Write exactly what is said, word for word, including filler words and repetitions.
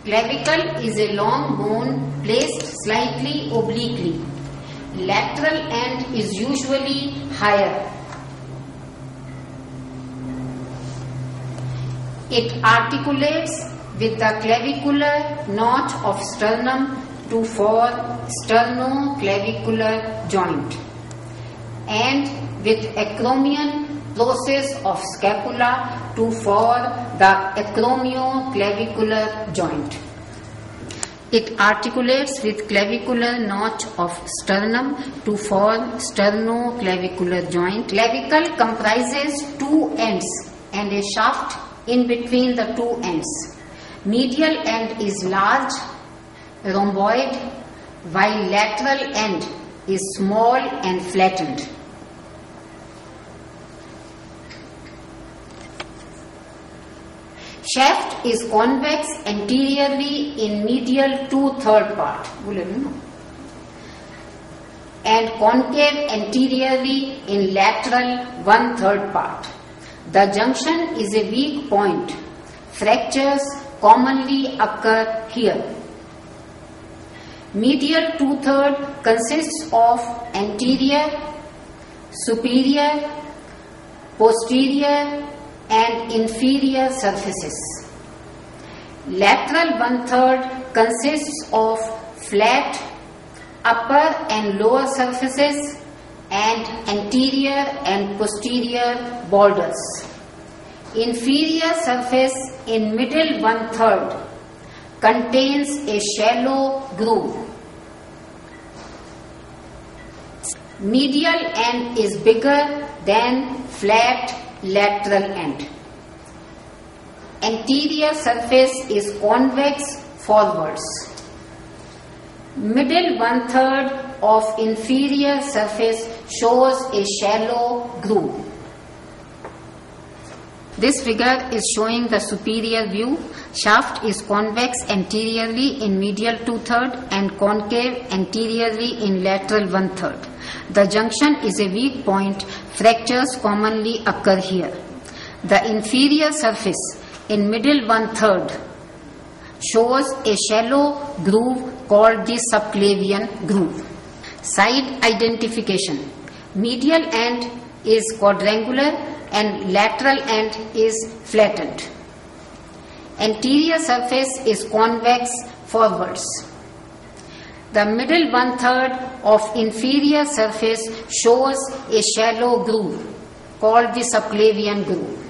Clavicle is a long bone placed slightly obliquely. Lateral end is usually higher. It articulates with the clavicular notch of sternum to form sternoclavicular joint, and with acromion process of scapula to form the acromioclavicular joint. It articulates with clavicular notch of sternum to form sternoclavicular joint. Clavicle comprises two ends and a shaft in between the two ends. Medial end is large, rhomboid, while lateral end is small and flattened. Shaft is convex anteriorly in medial two-third part and concave anteriorly in lateral one-third part. The junction is a weak point. Fractures commonly occur here. Medial two-third consists of anterior, superior, posterior and inferior surfaces. Lateral one-third consists of flat upper and lower surfaces and anterior and posterior borders. Inferior surface in middle one-third contains a shallow groove. Medial end is bigger than flat lateral end. Anterior surface is convex forwards. Middle one-third of inferior surface shows a shallow groove. This figure is showing the superior view. Shaft is convex anteriorly in medial two-third and concave anteriorly in lateral one-third. The junction is a weak point. Fractures commonly occur here. The inferior surface in middle one-third shows a shallow groove called the subclavian groove. Side identification. Medial end is quadrangular and lateral end is flattened. Anterior surface is convex forwards. The middle one-third of inferior surface shows a shallow groove called the subclavian groove.